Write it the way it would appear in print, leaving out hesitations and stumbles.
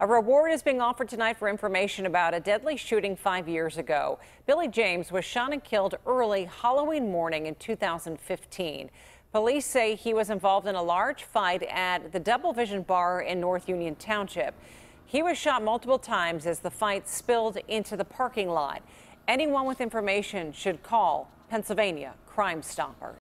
A reward is being offered tonight for information about a deadly shooting 5 years ago. Billy James was shot and killed early Halloween morning in 2015. Police say he was involved in a large fight at the Double Vision Bar in North Union Township. He was shot multiple times as the fight spilled into the parking lot. Anyone with information should call Pennsylvania Crime Stoppers.